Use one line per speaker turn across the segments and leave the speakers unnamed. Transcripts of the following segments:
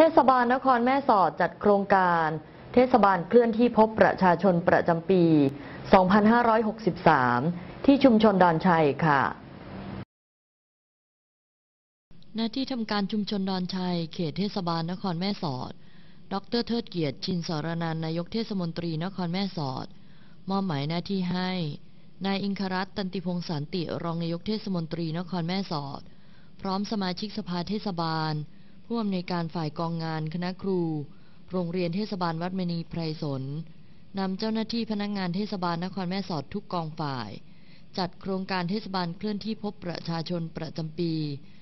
ศบาลนครแม่สอดจัดโครงการเทศบาลเคลื่อนที่พบประชาชนประจำปี 2563 ที่ชุมชนดอนชัยค่ะ
ณที่ทำการชุมชนดอนชัยเขตเทศบาลนครแม่สอดดร.เทิดเกียรติชินสรนันท์นายกเทศมนตรีนครแม่สอดมอบหมายหน้าที่ให้นายอิงครัตน์ตันติพงษ์สันติรองนายกเทศมนตรีนครแม่สอดพร้อมสมาชิกสภาเทศบาลผู้อำนวยการฝ่ายกองงานคณะครูโรงเรียนเทศบาลวัดมณีไพรสนนำเจ้าหน้าที่พนักงานเทศบาลนครแม่สอดทุกกองฝ่ายจัดโครงการเทศบาลเคลื่อนที่พบประชาชนประจำปี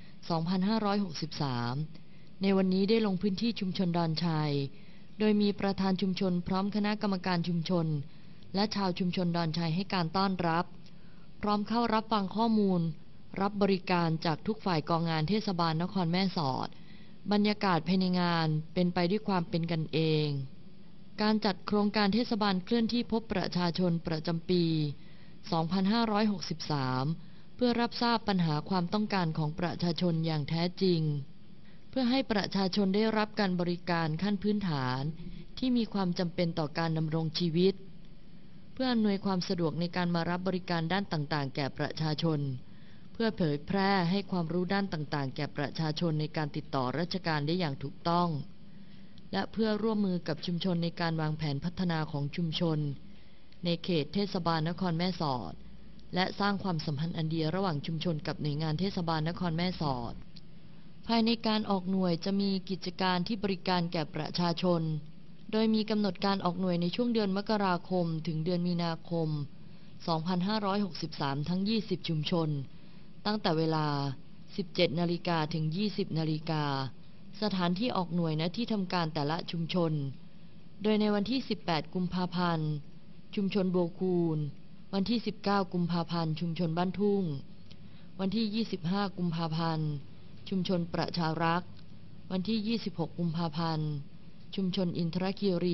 2563 ในวันนี้ได้ลงพื้นที่ชุมชนดอนชัยโดยมีประธานชุมชนพร้อมคณะกรรมการชุมชนและชาวชุมชนดอนชัยให้การต้อนรับพร้อมเข้ารับฟังข้อมูลรับบริการจากทุกฝ่ายกองงานเทศบาลนครแม่สอดบรรยากาศภายในงานเป็นไปด้วยความเป็นกันเองการจัดโครงการเทศบาลเคลื่อนที่พบประชาชนประจำปี 2563 เพื่อรับทราบปัญหาความต้องการของประชาชนอย่างแท้จริงเพื่อให้ประชาชนได้รับการบริการขั้นพื้นฐานที่มีความจำเป็นต่อการดำรงชีวิตเพื่ออำนวยความสะดวกในการมารับบริการด้านต่างๆแก่ประชาชนเพื่อเผยแพร่ให้ความรู้ด้านต่างๆแก่ประชาชนในการติดต่อราชการได้อย่างถูกต้องและเพื่อร่วมมือกับชุมชนในการวางแผนพัฒนาของชุมชนในเขตเทศบาลนครแม่สอดและสร้างความสัมพันธ์อันดีระหว่างชุมชนกับหน่วยงานเทศบาลนครแม่สอดภายในการออกหน่วยจะมีกิจการที่บริการแก่ประชาชนโดยมีกำหนดการออกหน่วยในช่วงเดือนมกราคมถึงเดือนมีนาคม 2563 ทั้ง 20 ชุมชนตั้งแต่เวลา 17 นาฬิกาถึง 20 นาฬิกาสถานที่ออกหน่วยณที่ทำการแต่ละชุมชนโดยในวันที่ 18 กุมภาพันธ์ชุมชนบัวคูนวันที่ 19 กุมภาพันธ์ชุมชนบ้านทุ่งวันที่ 25 กุมภาพันธ์ชุมชนประชารักษ์วันที่ 26 กุมภาพันธ์ชุมชนอินทรคีรี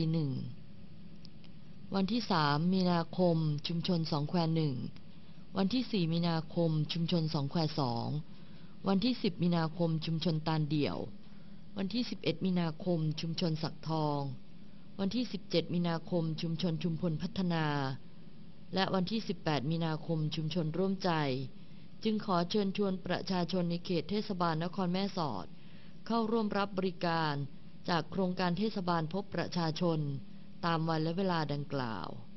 1วันที่ 3 มีนาคมชุมชนสองแคว1วันที่ 4 มีนาคมชุมชนสองแคว2วันที่ 10 มีนาคมชุมชนตาลเดี่ยววันที่ 11 มีนาคมชุมชนสักทองวันที่ 17 มีนาคมชุมชนชุมพลพัฒนาและวันที่ 18 มีนาคมชุมชนร่วมใจจึงขอเชิญชวนประชาชนในเขตเทศบาลนครแม่สอดเข้าร่วมรับบริการจากโครงการเทศบาลพบประชาชนตามวันและเวลาดังกล่าว